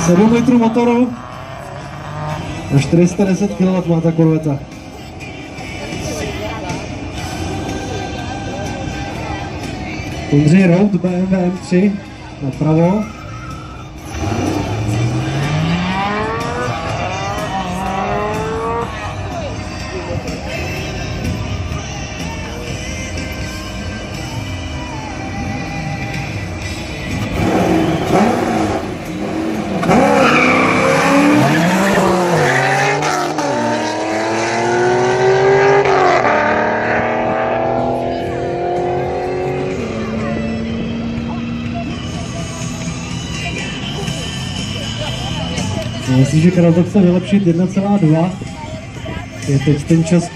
7 litrů motoru a 410 kW má ta korveta. Ondřej Rout, BMW M3 napravo. Myslím, že Karel to chce vylepšit 1,2. Je teď ten čas